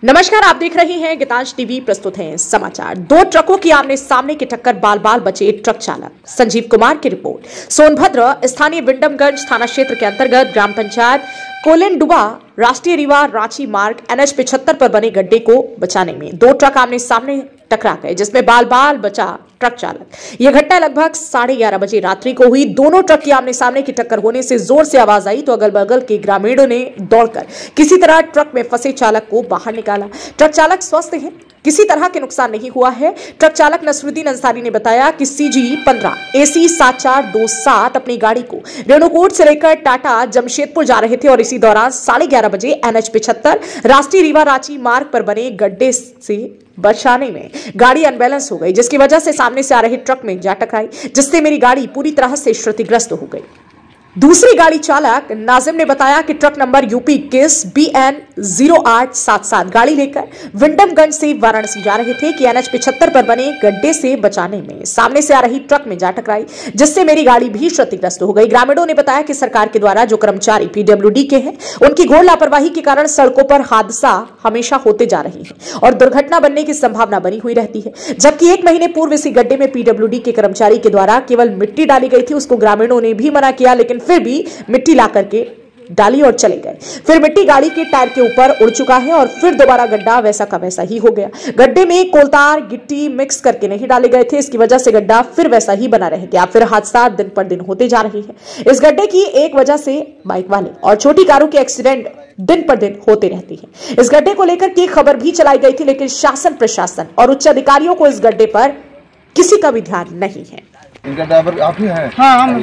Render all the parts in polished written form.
नमस्कार, आप देख रहे हैं गीतांश टीवी। प्रस्तुत हैं समाचार। दो ट्रकों की आमने सामने की टक्कर, बाल बाल बचे ट्रक चालक। संजीव कुमार की रिपोर्ट। सोनभद्र स्थानीय विंडमगंज थाना क्षेत्र के अंतर्गत ग्राम पंचायत कोलेंडुबा राष्ट्रीय रीवा रांची मार्ग NH 75 पर बने गड्ढे को बचाने में दो ट्रक आमने सामने टकरा गए, जिसमें बाल बाल बचा ट्रक चालक। यह घटना लगभग 11:30 बजे रात्रि को हुई। दोनों ट्रक की आमने सामने की टक्कर होने से जोर से आवाज आई तो अगल बगल के ग्रामीणों ने दौड़कर किसी तरह ट्रक में फंसे चालक को बाहर निकाला। ट्रक चालक स्वस्थ है, किसी तरह के नुकसान नहीं हुआ है। ट्रक चालक नसरुद्दीन अंसारी ने बताया कि CG 15 AC 7427 अपनी गाड़ी को रेणुकूट से लेकर टाटा जमशेदपुर जा रहे थे और इसी दौरान 11:30 बजे NH 75 राष्ट्रीय रीवा रांची मार्ग पर बने गड्ढे से बचाने में गाड़ी अनबैलेंस हो गई, जिसकी वजह से सामने से आ रहे ट्रक में जा टकराई, जिससे मेरी गाड़ी पूरी तरह से क्षतिग्रस्त हो गई। दूसरी गाड़ी चालक नाजिम ने बताया कि ट्रक नंबर UP 21 BN 0877 गाड़ी लेकर विंडमगंज से वाराणसी जा रहे थे कि NH 75 पर बने गड्ढे से बचाने में सामने से आ रही ट्रक में जा टकराई, जिससे मेरी गाड़ी भी क्षतिग्रस्त हो गई। ग्रामीणों ने बताया कि सरकार के द्वारा जो कर्मचारी PWD के हैं, उनकी घोर लापरवाही के कारण सड़कों पर हादसा हमेशा होते जा रहे हैं और दुर्घटना बनने की संभावना बनी हुई रहती है। जबकि 1 महीने पूर्व इसी गड्ढे में PWD के कर्मचारी के द्वारा केवल मिट्टी डाली गई थी। उसको ग्रामीणों ने भी मना किया, लेकिन फिर भी मिट्टी ला करके डाली और चले गए। फिर मिट्टी गाड़ी के टायर के ऊपर उड़ चुका है और फिर दोबारा गड्ढा वैसा का वैसा ही हो गया। गड्ढे में कोलतार गिट्टी मिक्स करके नहीं डाले गए थे, इसकी वजह से गड्ढा फिर वैसा ही बना रह गया। फिर हादसा दिन पर दिन होते जा रहे हैं। इस गड्ढे की एक वजह से बाइक वाले और छोटी कारों के एक्सीडेंट दिन पर दिन होते रहती है। इस गड्ढे को लेकर की खबर भी चलाई गई थी, लेकिन शासन प्रशासन और उच्च अधिकारियों को इस गड्ढे पर किसी का भी ध्यान नहीं है। इनका ड्राइवर आप ही हैं? हाँ,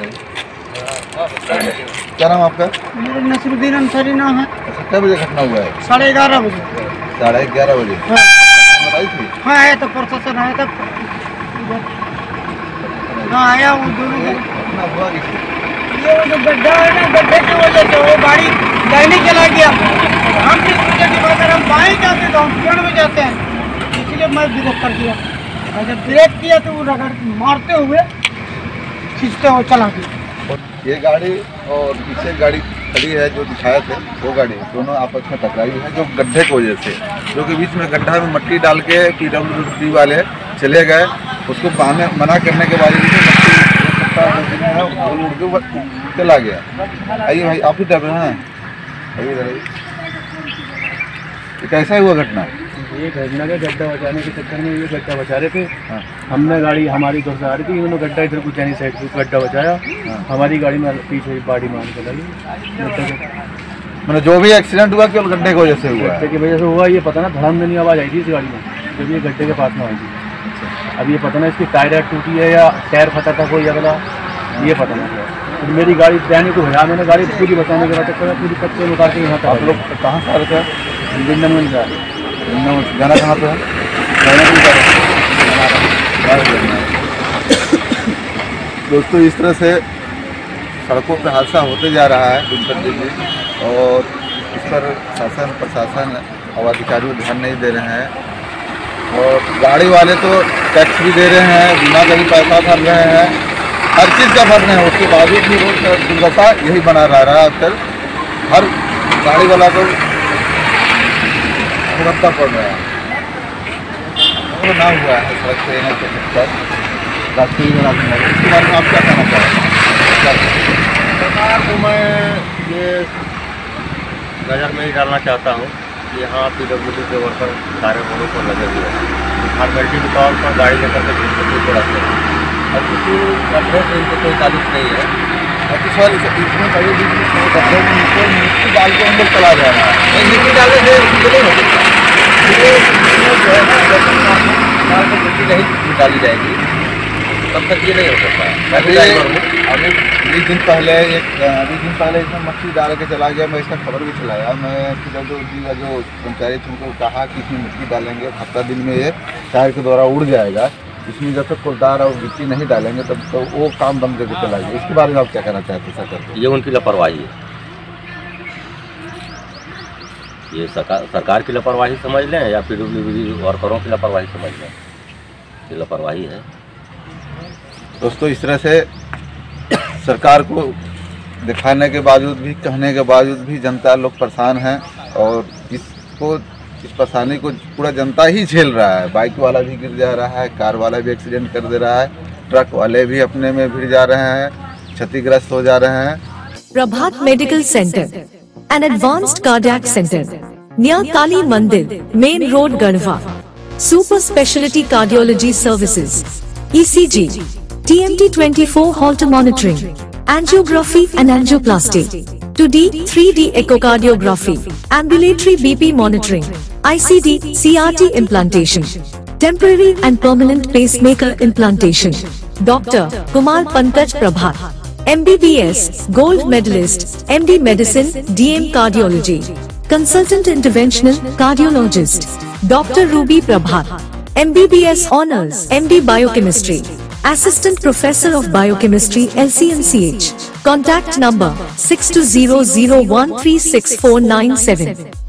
क्या नाम आपका? मेरा नसरुद्दीन अंसारी नाम है। कितने बजे घटना हुआ है? 11:30 बजे। 11:30 बजे। हाँ, थी? हाँ आया तो प्रशासन आया था। हाँ आया वो दोनों। घटना हुआ किसी? ये वो जो गड्ढा है ना, गड्ढे की वजह से वो गाड़ी दाहिने चला गया। हम भी सोचे कि अगर हम बाएं जाते तो हम फ्रंट में जाते हैं, इसलिए मैं ब्रेक कर दिया। और जब ब्रेक किया तो वो रगड़ मारते हुए खींचते हुए चला गया। ये गाड़ी और पीछे गाड़ी खड़ी है जो दिखाए थे, वो गाड़ी दोनों आपस में टकराई है जो गड्ढे की वजह से, जो कि बीच में गड्ढा में मिट्टी डाल के PWD वाले चले गए। उसको मना करने के बाद मट्टी चला गया। आइए भाई, आप ही ड्राइवर हैं? आइए, कैसा हुआ घटना? ये घटना के गड्ढा बचाने के चक्कर में ये गड्ढा बचा रहे थे। हाँ। हमने गाड़ी हमारी घर से आ रही थी, इन्होंने गड्ढा इधर कुछ यानी साइड से गड्ढा बचाया। हाँ। हमारी गाड़ी में पीछे बाड़ी मार के लगी। मतलब जो भी एक्सीडेंट हुआ केवल गड्ढे की वजह से हुआ? गड्ढे की वजह से हुआ। ये पता ना धड़ामधनी आवाज़ आई थी इस गाड़ी में जब ये गड्ढे के पास में आई थी। अब ये पता ना इसकी टायर टूटी है या टायर फटा था कोई अगला, ये पता नहीं। तो मेरी गाड़ी जाने को भैया, मैंने गाड़ी पूरी बचाने के बाद पूरी कच्चे उतार के यहाँ आप लोग कहाँ से आ रहे थे? विंडमगंज जा जाना कहाँ पे है? दोस्तों, इस तरह से सड़कों पर हादसा होते जा रहा है दिन प्रतिदिन और इस पर शासन प्रशासन और अधिकारी ध्यान नहीं दे रहे हैं। और गाड़ी वाले तो टैक्स भी दे रहे हैं, बीमा का भी पैसा भर रहे हैं, हर चीज़ का भर रहे हैं, उसके बावजूद भी रोड का दुर्दशा यही बना रहा है। आजकल हर गाड़ी वाला को भुगतना पड़ रहा है। तो नाम हुआ है सड़क से राष्ट्रीय इसके बारे में आप क्या कहना चाहेंगे? सरकार को मैं ये नज़र में ही डालना चाहता हूँ कि यहाँ PWD के वर्कर सारे रोडों पर लगे हुए हैं। फॉर्मेलिटी के तौर पर गाड़ी लेकर के घूमते थोड़ा सा और किसी गड्ढे से इनको कोई ताल्लुक नहीं है। और इस वाले इसमें कभी भी गड्ढे में मिट्टी डाल के अंदर चला जा रहा है। मिट्टी डालने से नहीं हो सकता। जो है ना, मिट्टी नहीं डाली जाएगी तब तक ये नहीं हो सकता। अभी 20 दिन पहले इसमें मट्टी डाल के चला गया। मैं इसका खबर भी चलाया। मैं PWD का जो कर्मचारी थे उनको कहा कि इसमें मिट्टी डालेंगे, 17 दिन में ये टायर के द्वारा उड़ जाएगा। इसमें जब तक कोलतार और मिट्टी नहीं डालेंगे तब तो वो काम बंद करके चला गया। इसके बारे में आप क्या कहना चाहते हैं सरकार को? ये उनकी लापरवाही है। ये सरकार की लापरवाही समझ लें या PWD वर्करों की लापरवाही समझ लें, ये लापरवाही है। दोस्तों, इस तरह से सरकार को दिखाने के बावजूद भी, कहने के बावजूद भी जनता लोग परेशान हैं और इसको इस परेशानी को पूरा जनता ही झेल रहा है। बाइक वाला भी गिर जा रहा है, कार वाला भी एक्सीडेंट कर दे रहा है, ट्रक वाले भी अपने में भिड़ जा रहे हैं, क्षतिग्रस्त हो जा रहे हैं। Prabhat Medical Center, an advanced cardiac center near Kali Mandir, Main Road, Garhwa. Super specialty cardiology services, ECG, TMT 24 Holter monitoring, angiography and angioplasty, 2D, 3D echocardiography, ambulatory BP monitoring, ICD, CRT implantation, temporary and permanent pacemaker implantation. Dr. Kumar Pankaj Prabhat, MBBS, Gold Medalist, MD Medicine, DM Cardiology, Consultant Interventional Cardiologist. Dr. Ruby Prabhat, MBBS Honors, MD Biochemistry, Assistant Professor of Biochemistry, LCNCH. Contact number 6200136497.